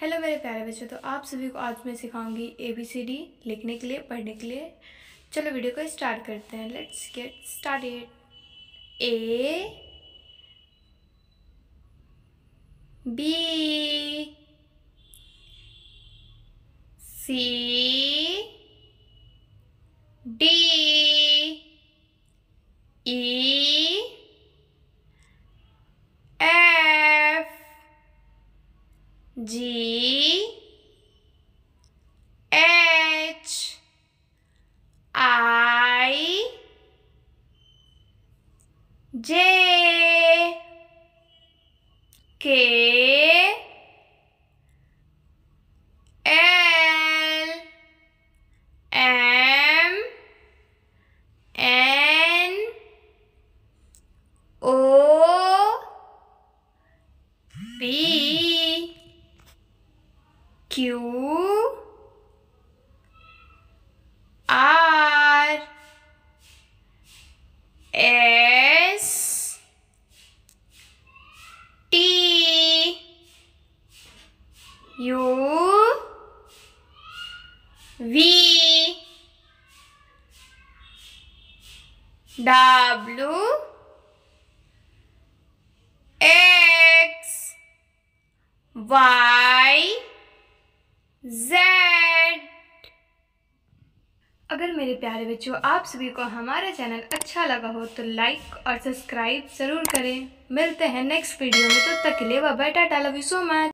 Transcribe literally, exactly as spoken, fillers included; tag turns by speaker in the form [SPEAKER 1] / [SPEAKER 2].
[SPEAKER 1] Hello मेरे प्यारे बच्चों, तो आप सभी को आज मैं सिखाऊंगी ए बी सी डी लिखने के लिए, पढ़ने के लिए। चलो वीडियो को स्टार्ट करते हैं। Let's get started. A B C D E F G H I J K L M N O P Q R S T U V W X Y Z. अगर मेरे प्यारे बच्चों आप सभी को हमारा चैनल अच्छा लगा हो तो लाइक और सब्सक्राइब ज़रूर करें। मिलते हैं नेक्स्ट वीडियो में, तब तक के लिए bye bye, tata, love you so much.